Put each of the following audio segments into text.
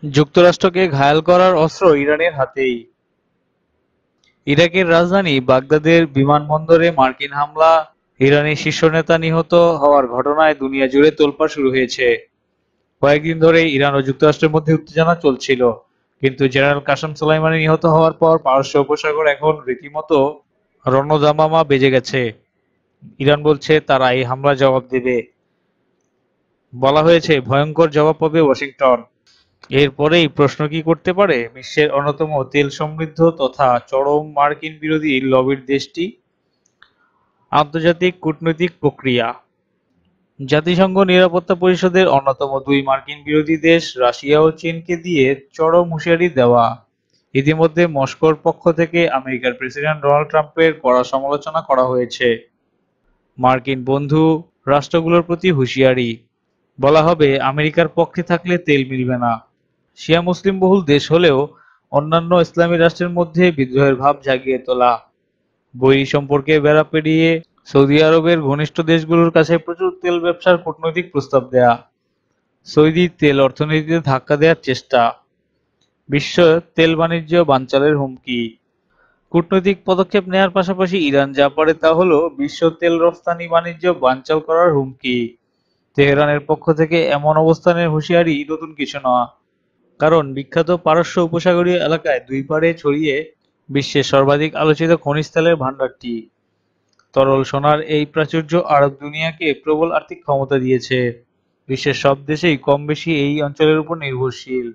যুক্তরাষ্ট্রকে ঘায়েল করার অস্ত্র ইরানের হাতেই। ইরাকের রাজধানী বাগদাদের বিমানবন্দরে মার্কিন হামলা, ইরানি শীর্ষ নেতা নিহত হওয়ার ঘটনায় দুনিয়া জুড়ে তোলপাড় শুরু হয়েছে। কয়েকদিন ধরে ইরান ও যুক্তরাষ্ট্রের মধ্যে উত্তেজনা চলছিল, কিন্তু জেনারেল কাসেম সোলাইমানি নিহত হওয়ার পর পারস্য উপসাগর এখন রীতিমতো রণদামামা বেজে গেছে। ইরান বলছে তারা এই হামলার জবাব দেবে। বলা হয়েছে ভয়ঙ্কর জবাব পাবে ওয়াশিংটন। এরপরেই প্রশ্ন কি করতে পারে বিশ্বের অন্যতম তেল সমৃদ্ধ তথা চরম মার্কিন বিরোধী লবির দেশটি? আন্তর্জাতিক কূটনৈতিক প্রক্রিয়া। জাতিসংঘ নিরাপত্তা পরিষদের অন্যতম দুই মার্কিন বিরোধী দেশ রাশিয়া ও চীনকে দিয়ে চরম হুঁশিয়ারি দেওয়া। ইতিমধ্যে মস্কোর পক্ষ থেকে আমেরিকার প্রেসিডেন্ট ডোনাল্ড ট্রাম্পের কড়া সমালোচনা করা হয়েছে। মার্কিন বন্ধু রাষ্ট্রগুলোর প্রতি হুঁশিয়ারি। বলা হবে আমেরিকার পক্ষে থাকলে তেল মিলবে না। শিয়া মুসলিম বহুল দেশ হলেও অন্যান্য ইসলামী রাষ্ট্রের মধ্যে বিদ্রোহের ভাব জাগিয়ে তোলা। বৈরী সম্পর্কে বেড়া পেরিয়ে সৌদি আরবের ঘনিষ্ঠ দেশগুলোর কাছে প্রচুর তেল ব্যবসার কূটনৈতিক প্রস্তাব দেয়া। সৌদি তেল অর্থনীতিতে ধাক্কা দেওয়ার চেষ্টা। বিশ্ব তেল বাণিজ্য বানচালের হুমকি। কূটনৈতিক পদক্ষেপ নেওয়ার পাশাপাশি ইরান যা পারে তা হলো বিশ্ব তেল রফতানি বাণিজ্য বানচাল করার হুমকি। তেহরানের পক্ষ থেকে এমন অবস্থানের হুঁশিয়ারি নতুন কিছু নয়, কারণ বিখ্যাত পারস্য উপসাগরীয় এলাকায় দুই পাড়ে ছড়িয়ে বিশ্বের সর্বাধিক আলোচিত খনিজ তেলের ভান্ডারটি। তরল সোনার এই প্রাচুর্য আরব দুনিয়াকে প্রবল আর্থিক ক্ষমতা দিয়েছে। বিশ্বের সব দেশেই কম বেশি এই অঞ্চলের উপর নির্ভরশীল।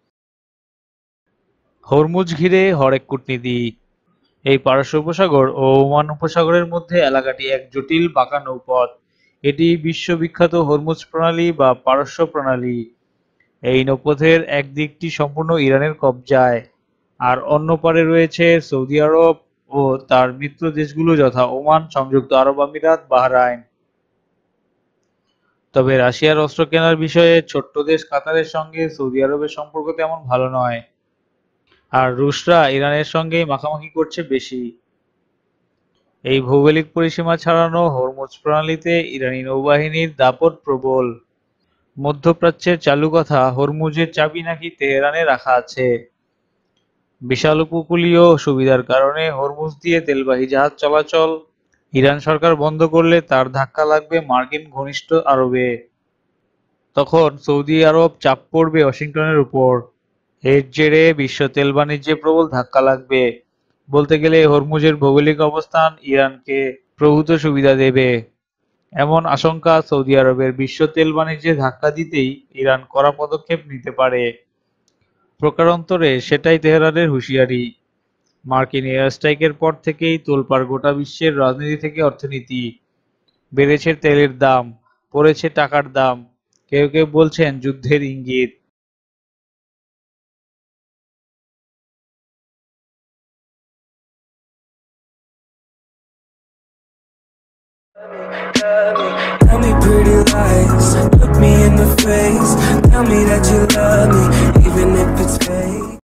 হরমুজ ঘিরে হরেক কূটনীতি। এই পারস্য উপসাগর ও ওমান উপসাগরের মধ্যে এলাকাটি এক জটিল বাঁকা নৌপথ। এটি বিশ্ববিখ্যাত হরমুজ প্রণালী বা পারস্য প্রণালী। এই নৌপথের এক দিকটি সম্পূর্ণ ইরানের কবজায়, আর অন্য পারে রয়েছে সৌদি আরব ও তার মিত্র দেশগুলো যথা ওমান, সংযুক্ত আরব আমিরাত, বাহরাইন। তবে রাশিয়ার অস্ত্র কেনার বিষয়ে ছোট্ট দেশ কাতারের সঙ্গে সৌদি আরবের সম্পর্ক তেমন ভালো নয়, আর রুশরা ইরানের সঙ্গেই মাখামাখি করছে বেশি। এই ভৌগোলিক পরিসীমা ছাড়ানো হরমুজ প্রণালীতে ইরানি নৌবাহিনীর দাপট প্রবল। মধ্যপ্রাচ্যের চালু কথা হরমুজের চাবি নাকি তেহরানে রাখা আছে। বিশাল উপকূলীয় সুবিধার কারণে হরমুজ দিয়ে তেলবাহী জাহাজ চলাচল ইরান সরকার বন্ধ করলে তার ধাক্কা লাগবে মার্কিন ঘনিষ্ঠ আরবে। তখন সৌদি আরব চাপ পড়বে ওয়াশিংটনের উপর। এর জেরে বিশ্ব তেল বাণিজ্যে প্রবল ধাক্কা লাগবে। বলতে গেলে হরমুজের ভৌগোলিক অবস্থান ইরানকে প্রভূত সুবিধা দেবে। এমন আশঙ্কা সৌদি আরবের বিশ্ব তেল বাণিজ্যে ধাক্কা দিতেই ইরান কড়া পদক্ষেপ নিতে পারে। প্রকারান্তরে সেটাই তেহরানের হুঁশিয়ারি। মার্কিন এয়ার স্ট্রাইকের পর থেকেই তোলপাড় গোটা বিশ্বের রাজনীতি থেকে অর্থনীতি। বেড়েছে তেলের দাম, পড়েছে টাকার দাম, কেউ কেউ বলছেন যুদ্ধের ইঙ্গিত। Tell me pretty lies, look me in the face. Tell me that you love me, even if it's fake.